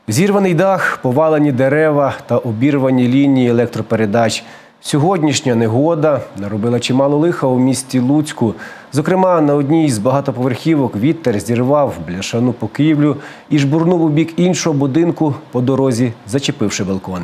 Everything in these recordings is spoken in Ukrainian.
Зірваний дах, повалені дерева та обірвані лінії електропередач. Сьогоднішня негода наробила чимало лиха у місті Луцьку. Зокрема, на одній з багатоповерхівок вітер зірвав бляшану покрівлю і жбурнув у бік іншого будинку по дорозі, зачепивши балкони.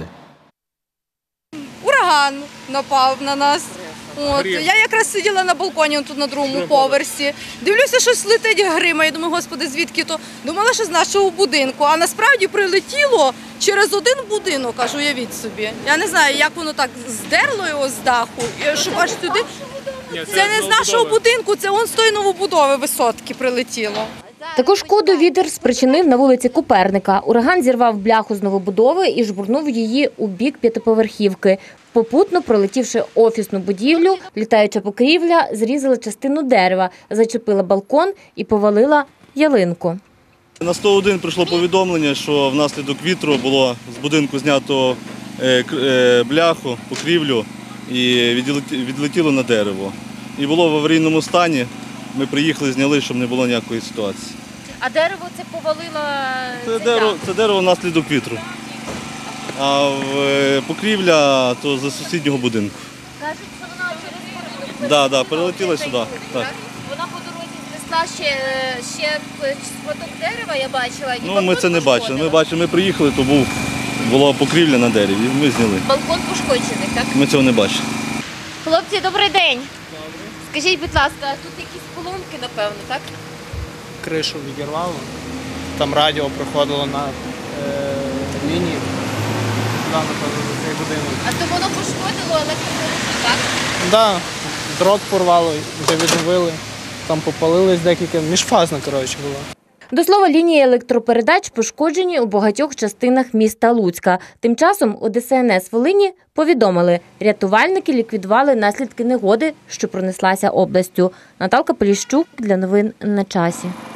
Ураган напав на нас. Я якраз сиділа на балконі тут на другому поверсі. Дивлюся, щось летить, гримає. Думаю, господи, звідки то? Думала, що з нашого будинку. А насправді прилетіло через один будинок, аж уявіть собі. Я не знаю, як воно так здерло його з даху, щоб аж сюди. Це не з нашого будинку, це он з тої новобудови висотки прилетіло. Таку шкоду вітер спричинив на вулиці Коперника. Ураган зірвав бляху з новобудови і жбурнув її у бік п'ятиповерхівки. Попутно, пролетівши офісну будівлю, літаюча покрівля зрізала частину дерева, зачепила балкон і повалила ялинку. На 101 прийшло повідомлення, що внаслідок вітру було з будинку знято бляху, покрівлю і відлетіло на дерево. І було в аварійному стані. Ми приїхали, зняли, щоб не було ніякої ситуації. А дерево це повалило? Це дерево внаслідок вітру. А покрівля то за сусіднього будинку. Кажуть, що вона через Так, перелетіла сюди. Так. Вона по дорозі знесла ще шматок дерева, я бачила. Ну, ми це не бачили. Ми приїхали, то була покрівля на дереві, ми зняли. Балкон пошкоджений, так? Ми цього не бачили. Хлопці, добрий день. Скажіть, будь ласка, тут якісь поломки, напевно, так? Кришу відірвало, там радіо проходило на лінії, напевно, за цей будинок. А то воно пошкодило електромережу, так? Так, дрот порвало, вже відновили, там попалились декілька, міжфазна, коротше, була. До слова, лінії електропередач пошкоджені у багатьох частинах міста Луцька. Тим часом у ДСНС Волині повідомили, рятувальники ліквідували наслідки негоди, що пронеслася областю. Наталка Поліщук для новин на часі.